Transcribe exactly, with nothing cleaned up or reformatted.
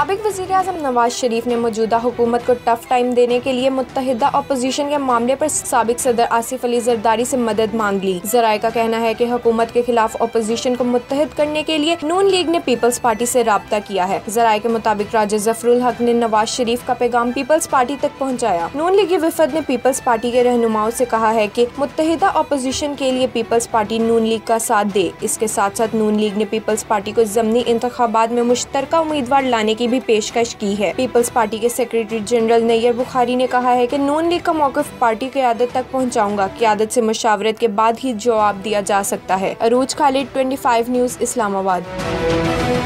साबिक वज़ीर-ए-आज़म नवाज शरीफ ने मौजूदा हुकूमत को टफ टाइम देने के लिए मुत्तहिदा अपोजिशन के मामले पर साबिक सदर आसिफ अली जरदारी से मदद मांग ली। ज़राए का कहना है कि हुकूमत के खिलाफ अपोजिशन को मुत्तहिद करने के लिए नून लीग ने पीपल्स पार्टी से राब्ता किया है। ज़राए के मुताबिक राजा जफरुल हक ने नवाज शरीफ का पैगाम पीपल्स पार्टी तक पहुँचाया। नून लीगी वफद ने पीपल्स पार्टी के रहनुमाओं से कहा है कि मुत्तहिदा अपोजिशन के लिए पीपल्स पार्टी नून लीग का साथ दे। इसके साथ साथ नून लीग ने पीपल्स पार्टी को ज़मनी इंतखाबात में मुश्तरका उम्मीदवार लाने की भी पेशकश की है। पीपल्स पार्टी के सेक्रेटरी जनरल नैयर बुखारी ने कहा है कि नून लीग का मौक़िफ़ पार्टी क़यादत तक पहुंचाऊंगा। क़यादत से मुशावरत के बाद ही जवाब दिया जा सकता है। अरूज खालिद, पच्चीस न्यूज़, इस्लामाबाद।